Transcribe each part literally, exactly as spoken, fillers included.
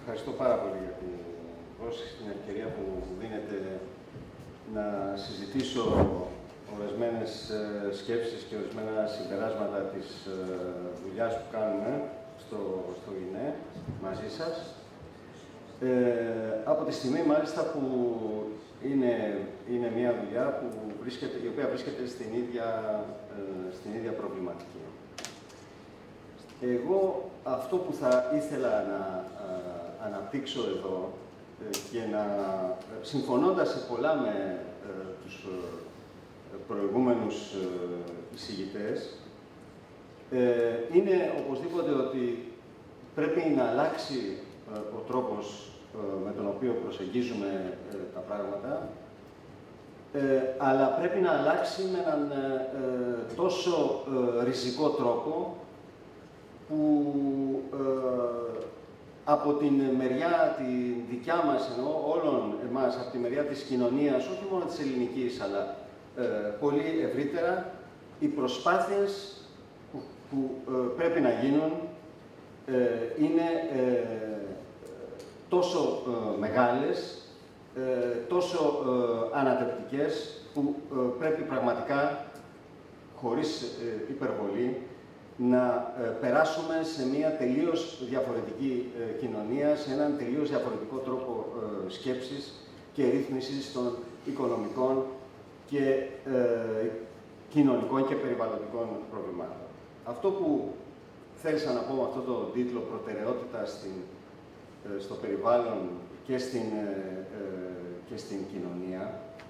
ευχαριστώ πάρα πολύ για την πρόσκληση, την ευκαιρία που μου δίνετε να συζητήσω ορισμένες σκέψεις και ορισμένα συμπεράσματα της δουλειάς που κάνουμε στο, στο ΙΝΕ μαζί σας. Ε, από τη στιγμή μάλιστα που είναι, είναι μια δουλειά που βρίσκεται, η οποία βρίσκεται στην ίδια, ε, στην ίδια προβληματική. Εγώ αυτό που θα ήθελα να ε, αναπτύξω εδώ ε, και να ε, συμφωνώντας σε πολλά με ε, τους ε, προηγούμενους ε, εισηγητές, ε, είναι οπωσδήποτε ότι πρέπει να αλλάξει ε, ο τρόπος ε, με τον οποίο προσεγγίζουμε ε, τα πράγματα, ε, αλλά πρέπει να αλλάξει με έναν ε, τόσο ε, ριζικό τρόπο που ε, από την μεριά τη δικιά μας, εννοώ όλων εμάς, από τη μεριά της κοινωνίας, όχι μόνο της ελληνικής, αλλά ε, πολύ ευρύτερα, οι προσπάθειες που, που ε, πρέπει να γίνουν ε, είναι ε, τόσο ε, μεγάλες, ε, τόσο ε, ανατρεπτικές, που ε, πρέπει πραγματικά, χωρίς ε, υπερβολή, να ε, περάσουμε σε μια τελείως διαφορετική ε, κοινωνία, σε έναν τελείως διαφορετικό τρόπο ε, σκέψης και ρύθμισης των οικονομικών και ε, κοινωνικών και περιβαλλοντικών προβλημάτων. Αυτό που θέλησα να πω με αυτόν τον τίτλο «Προτεραιότητα στην, ε, στο περιβάλλον και στην, ε, ε, και στην κοινωνία»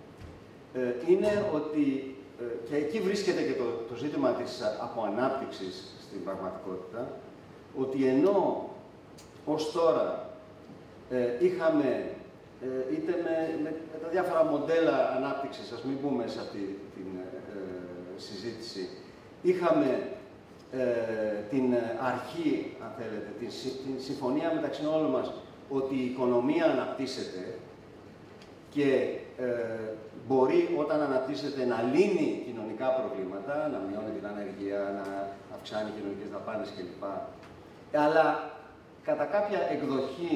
ε, είναι ότι και εκεί βρίσκεται και το, το ζήτημα της αποανάπτυξης στην πραγματικότητα, ότι ενώ ως τώρα ε, είχαμε, ε, είτε με, με, με τα διάφορα μοντέλα ανάπτυξης, ας μην μπούμε σε αυτή την ε, συζήτηση, είχαμε ε, την αρχή, αν θέλετε, την, την συμφωνία μεταξύ όλων μας, ότι η οικονομία αναπτύσσεται και ε, μπορεί όταν αναπτύσσεται να λύνει κοινωνικά προβλήματα, να μειώνει την ανεργία, να αυξάνει κοινωνικές δαπάνες κλπ. Αλλά κατά κάποια εκδοχή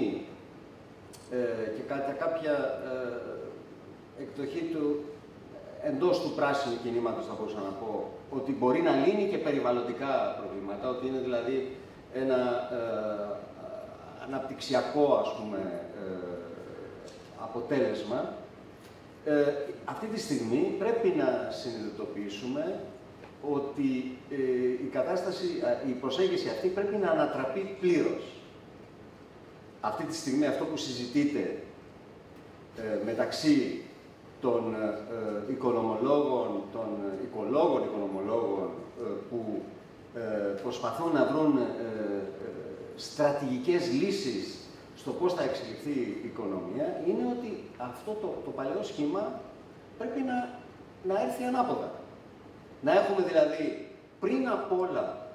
ε, και κατά κάποια ε, εκδοχή του, εντός του πράσινου κινήματος θα μπορούσα να πω, ότι μπορεί να λύνει και περιβαλλοντικά προβλήματα, ότι είναι δηλαδή ένα ε, αναπτυξιακό, ας πούμε, ε, αποτέλεσμα. Ε, αυτή τη στιγμή πρέπει να συνειδητοποιήσουμε ότι ε, η κατάσταση, η προσέγγιση αυτή πρέπει να ανατραπεί πλήρως. Αυτή τη στιγμή αυτό που συζητείτε ε, μεταξύ των ε, οικονομολόγων, των οικολόγων οικονομολόγων ε, που ε, προσπαθούν να βρουν ε, ε, στρατηγικές λύσεις στο πώς θα εξελιχθεί η οικονομία, είναι ότι αυτό το, το παλαιό σχήμα πρέπει να, να έρθει ανάποδα. Να έχουμε δηλαδή πριν απ' όλα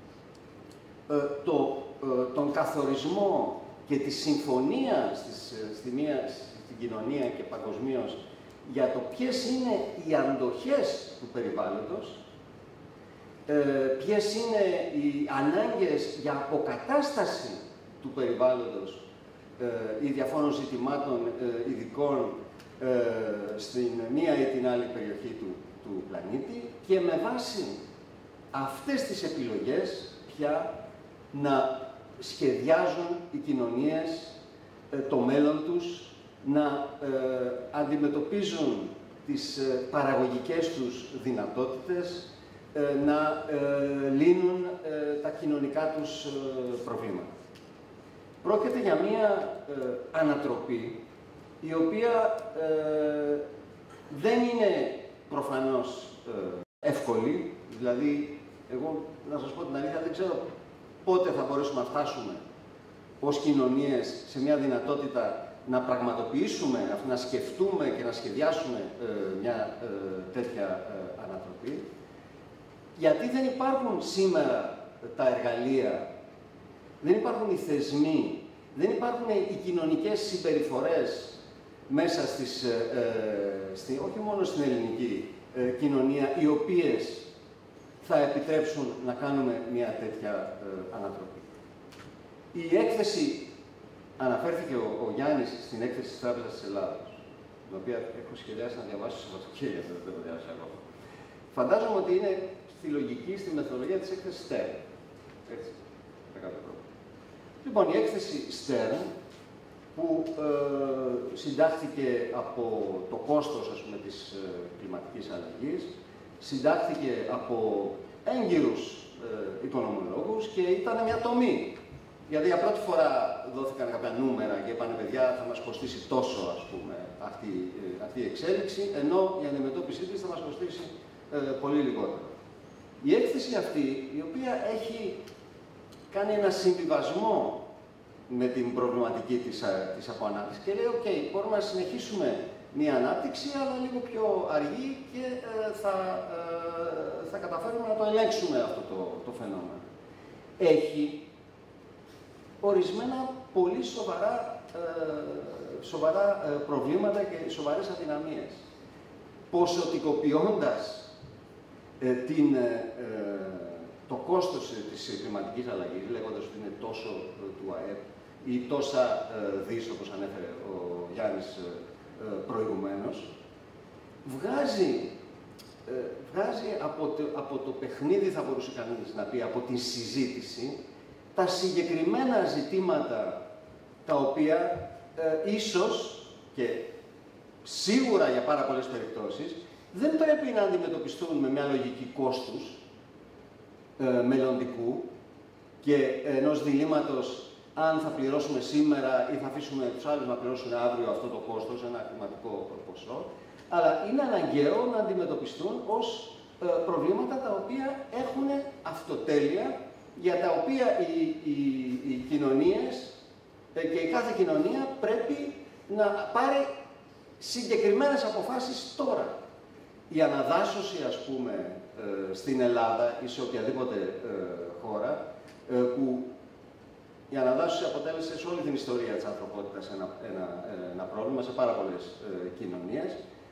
ε, το, ε, τον καθορισμό και τη συμφωνία στις, στη μία, στην κοινωνία και παγκοσμίως για το ποιες είναι οι αντοχές του περιβάλλοντος, ε, ποιες είναι οι ανάγκες για αποκατάσταση του περιβάλλοντος ή διαφόρων ζητημάτων ε, ειδικών ε, στην μία ή την άλλη περιοχή του, του πλανήτη, και με βάση αυτές τις επιλογές πια να σχεδιάζουν οι κοινωνίες ε, το μέλλον τους, να ε, αντιμετωπίζουν τις ε, παραγωγικές τους δυνατότητες, ε, να ε, λύνουν ε, τα κοινωνικά τους ε, προβλήματα. Πρόκειται για μία ε, ανατροπή, η οποία ε, δεν είναι προφανώς ε, εύκολη. Δηλαδή, εγώ να σας πω την αλήθεια, δεν ξέρω πότε θα μπορέσουμε να φτάσουμε ως κοινωνίες σε μια δυνατότητα να πραγματοποιήσουμε, να σκεφτούμε και να σχεδιάσουμε ε, μια ε, τέτοια ε, ανατροπή. Γιατί δεν υπάρχουν σήμερα τα εργαλεία, δεν υπάρχουν οι θεσμοί, δεν υπάρχουν οι κοινωνικές συμπεριφορές μέσα στις, ε, στη, όχι μόνο στην ελληνική ε, κοινωνία, οι οποίες θα επιτρέψουν να κάνουμε μια τέτοια ε, ανατροπή. Η έκθεση αναφέρθηκε ο, ο Γιάννης στην έκθεση της Τράπεζας της Ελλάδος, την οποία έχω σχεδιάσει να διαβάσω σε Σαββατοκύριακο, δεν το διάβασα ακόμα. Φαντάζομαι ότι είναι στη λογική, στη μεθοδολογία της έκθεσης Stern. Έτσι, με κάποιο τρόπο. Λοιπόν, η έκθεση Stern, που ε, συντάχθηκε από το κόστος, ας πούμε, της ε, κλιματικής αλλαγής, συντάχθηκε από έγκυρους ε, οικονομολόγους και ήταν μια τομή. Γιατί για πρώτη φορά δόθηκαν κάποια νούμερα και είπανε, παιδιά, θα μας κοστίσει τόσο, ας πούμε, αυτή, ε, αυτή η εξέλιξη, ενώ η αντιμετώπιση της θα μας κοστίσει ε, πολύ λιγότερο. Η έκθεση αυτή, η οποία έχει κάνει ένα συμβιβασμό με την προβληματική της, της αποανάπτυξης και λέει, οκ, okay, μπορούμε να συνεχίσουμε μια ανάπτυξη, αλλά λίγο πιο αργή και ε, θα, ε, θα καταφέρουμε να το ελέγξουμε αυτό το, το φαινόμενο. Έχει ορισμένα πολύ σοβαρά, ε, σοβαρά ε, προβλήματα και σοβαρές αδυναμίες. Ποσοτικοποιώντας ε, την, ε, το κόστος της κλιματικής αλλαγής, λέγοντας ότι είναι τόσο ε, του ΑΕΠ ή τόσα ε, δις, όπως ανέφερε ο Γιάννης ε, ε, προηγουμένως, βγάζει, ε, βγάζει από, το, από το παιχνίδι, θα μπορούσε κανείς να πει, από την συζήτηση, τα συγκεκριμένα ζητήματα τα οποία ε, ίσως και σίγουρα για πάρα πολλές περιπτώσεις δεν πρέπει να αντιμετωπιστούν με μια λογική κόστους ε, μελλοντικού και ενός διλήμματος αν θα πληρώσουμε σήμερα ή θα αφήσουμε τους άλλους να πληρώσουν αύριο αυτό το κόστος, ένα χρηματικό ποσό, αλλά είναι αναγκαίο να αντιμετωπιστούν ως ε, προβλήματα τα οποία έχουν αυτοτέλεια, για τα οποία οι, οι, οι κοινωνίες ε, και η κάθε κοινωνία πρέπει να πάρει συγκεκριμένες αποφάσεις τώρα. Η αναδάσωση, ας πούμε, ε, στην Ελλάδα ή σε οποιαδήποτε ε, χώρα, ε, που η αναδάσωση αποτέλεσε σε όλη την ιστορία της ανθρωπότητας ένα, ένα, ένα πρόβλημα σε πάρα πολλές ε, κοινωνίες.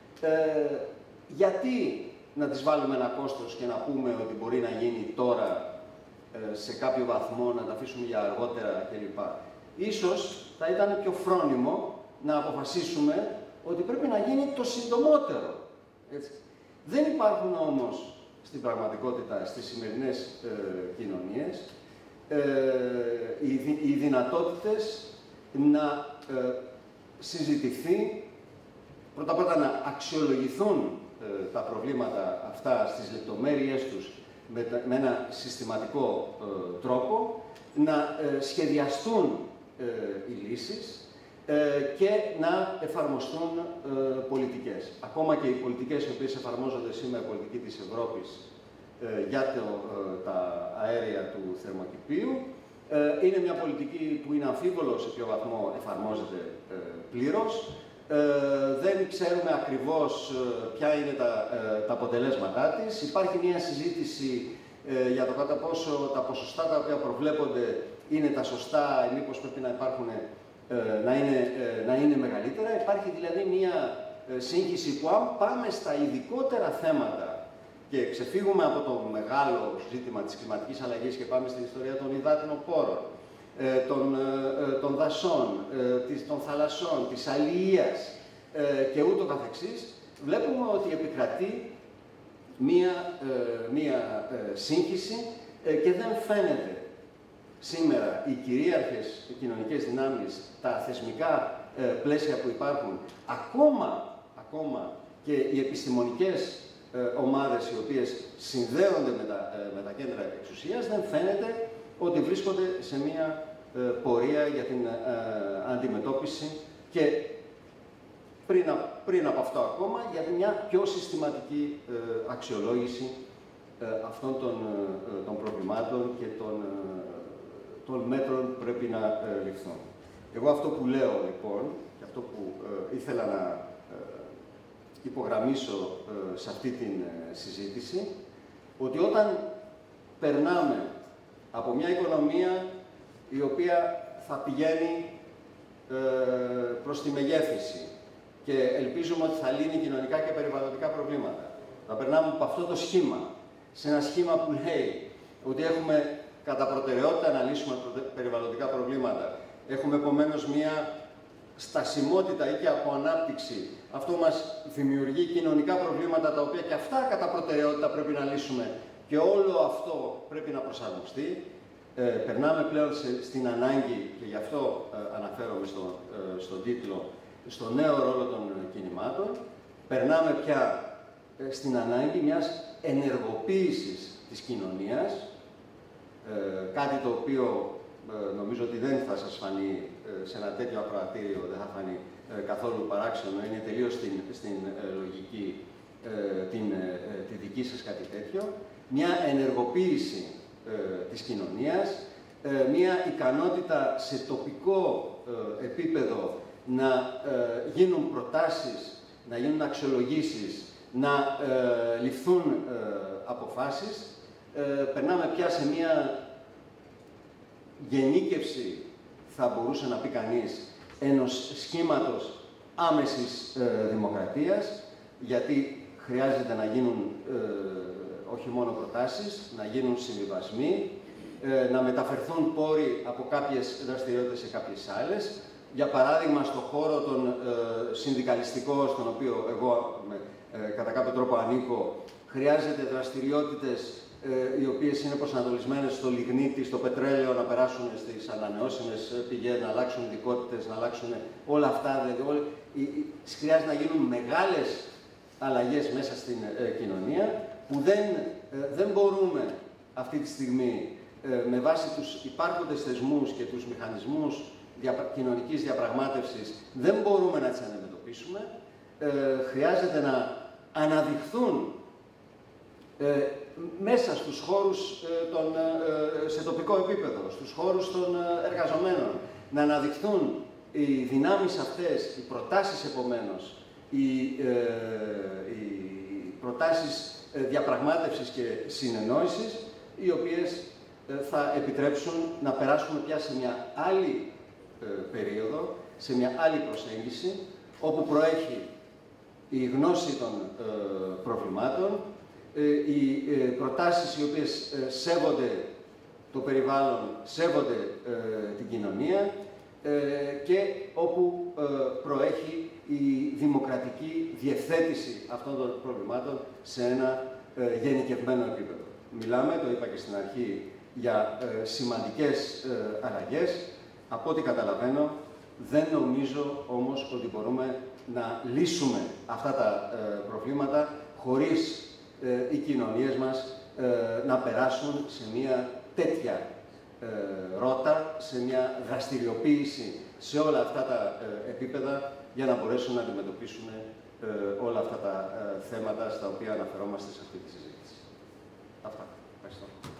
Ε, γιατί να τις βάλουμε ένα κόστος και να πούμε ότι μπορεί να γίνει τώρα ε, σε κάποιο βαθμό, να τα αφήσουμε για αργότερα κλπ. Ίσως θα ήταν πιο φρόνιμο να αποφασίσουμε ότι πρέπει να γίνει το συντομότερο. Έτσι. Δεν υπάρχουν όμως στην πραγματικότητα, στις σημερινές ε, κοινωνίες, ε, οι, οι δυνατότητες να ε, συζητηθεί, πρώτα-πρώτα να αξιολογηθούν ε, τα προβλήματα αυτά στις λεπτομέρειές τους με, με ένα συστηματικό ε, τρόπο, να ε, σχεδιαστούν ε, οι λύσεις, και να εφαρμοστούν ε, πολιτικές. Ακόμα και οι πολιτικές οι οποίες εφαρμόζονται σήμερα, η πολιτική της Ευρώπης ε, για το, ε, τα αέρια του θερμοκηπίου, ε, είναι μια πολιτική που είναι αμφίβολο σε ποιο βαθμό εφαρμόζεται ε, πλήρως. Ε, δεν ξέρουμε ακριβώς ε, ποια είναι τα, ε, τα αποτελέσματά της. Υπάρχει μια συζήτηση ε, για το κατά πόσο τα ποσοστά τα οποία προβλέπονται είναι τα σωστά ή μήπως πρέπει να υπάρχουν Να είναι, να είναι μεγαλύτερα. Υπάρχει δηλαδή μία σύγχυση που αν πάμε στα ειδικότερα θέματα και ξεφύγουμε από το μεγάλο ζήτημα της κλιματικής αλλαγής και πάμε στην ιστορία των υδάτινων πόρων, των, των δασών, των θαλασσών, της αλληλείας και ούτω καθεξής, βλέπουμε ότι επικρατεί μία, μία σύγχυση και δεν φαίνεται σήμερα οι κυρίαρχες κοινωνικές δυνάμεις, τα θεσμικά ε, πλαίσια που υπάρχουν, ακόμα, ακόμα και οι επιστημονικές ε, ομάδες οι οποίες συνδέονται με τα, ε, με τα κέντρα εξουσίας, δεν φαίνεται ότι βρίσκονται σε μια ε, πορεία για την ε, αντιμετώπιση και πριν, πριν από αυτό ακόμα για μια πιο συστηματική ε, αξιολόγηση ε, αυτών των, ε, των προβλημάτων και των ε, των μέτρων που πρέπει να ε, ληφθούν. Εγώ αυτό που λέω λοιπόν, και αυτό που ε, ήθελα να ε, υπογραμμίσω ε, σε αυτή την ε, συζήτηση, ότι όταν περνάμε από μια οικονομία η οποία θα πηγαίνει ε, προς τη μεγέθυνση και ελπίζουμε ότι θα λύνει κοινωνικά και περιβαλλοντικά προβλήματα, θα περνάμε από αυτό το σχήμα σε ένα σχήμα που λέει ότι έχουμε κατά προτεραιότητα να λύσουμε περιβαλλοντικά προβλήματα Έχουμε επομένως μία στασιμότητα ή και αποανάπτυξη. Αυτό μας δημιουργεί κοινωνικά προβλήματα, τα οποία και αυτά κατά προτεραιότητα πρέπει να λύσουμε και όλο αυτό πρέπει να προσαρμοστεί. Ε, περνάμε πλέον σε, στην ανάγκη, και γι' αυτό ε, αναφέρομαι στο, ε, στον τίτλο, στο νέο ρόλο των κινημάτων. Περνάμε πια ε, στην ανάγκη μιας ενεργοποίησης της κοινωνίας, ε, κάτι το οποίο ε, νομίζω ότι δεν θα σας φανεί ε, σε ένα τέτοιο ακροατήριο, δεν θα φανεί ε, καθόλου παράξενο, είναι τελείως στην, στην ε, λογική ε, την, ε, τη δική σας κάτι τέτοιο. Μια ενεργοποίηση ε, της κοινωνίας, ε, μια ικανότητα σε τοπικό ε, επίπεδο να ε, γίνουν προτάσεις, να γίνουν αξιολογήσεις, να ε, ληφθούν ε, αποφάσεις. Ε, περνάμε πια σε μια γενίκευση, θα μπορούσε να πει κανείς, ενός σχήματος άμεσης ε, δημοκρατίας, γιατί χρειάζεται να γίνουν ε, όχι μόνο προτάσεις, να γίνουν συμβιβασμοί, ε, να μεταφερθούν πόροι από κάποιες δραστηριότητες σε κάποιες άλλες. Για παράδειγμα, στον χώρο των ε, συνδικαλιστικών, στον οποίο εγώ ε, κατά κάποιο τρόπο ανήκω, χρειάζεται δραστηριότητες ε, οι οποίες είναι προσανατολισμένες στο λιγνίτη, στο πετρέλαιο, να περάσουν στις ανανεώσιμες πηγές, να αλλάξουν ειδικότητες, να αλλάξουν όλα αυτά. Δηλαδή, όλοι, οι, οι, χρειάζεται να γίνουν μεγάλες αλλαγές μέσα στην ε, κοινωνία, που δεν, ε, δεν μπορούμε αυτή τη στιγμή ε, με βάση τους υπάρχοντες θεσμούς και τους μηχανισμούς δια, κοινωνικής διαπραγμάτευσης, δεν μπορούμε να τις αντιμετωπίσουμε. Ε, χρειάζεται να αναδειχθούν ε, μέσα στους χώρους ε, των, ε, σε τοπικό επίπεδο, στους χώρους των ε, εργαζομένων, να αναδειχθούν οι δυνάμεις αυτές, οι προτάσεις επομένως, οι, ε, οι προτάσεις διαπραγμάτευσης και συνεννόησης, οι οποίες θα επιτρέψουν να περάσουμε πια σε μια άλλη ε, περίοδο, σε μια άλλη προσέγγιση, όπου προέχει η γνώση των ε, προβλημάτων, ε, οι ε, προτάσεις οι οποίες ε, σέβονται το περιβάλλον, σέβονται ε, την κοινωνία ε, και όπου ε, προέχει η δημοκρατική διευθέτηση αυτών των προβλημάτων σε ένα ε, γενικευμένο επίπεδο. Μιλάμε, το είπα και στην αρχή, για ε, σημαντικές ε, αλλαγές. Από ό,τι καταλαβαίνω, δεν νομίζω όμως ότι μπορούμε να λύσουμε αυτά τα ε, προβλήματα χωρίς ε, οι κοινωνίες μας ε, να περάσουν σε μια τέτοια ε, ρότα, σε μια δραστηριοποίηση σε όλα αυτά τα ε, επίπεδα, για να μπορέσουν να αντιμετωπίσουν ε, όλα αυτά τα ε, θέματα στα οποία αναφερόμαστε σε αυτή τη συζήτηση. Αυτά. Ευχαριστώ.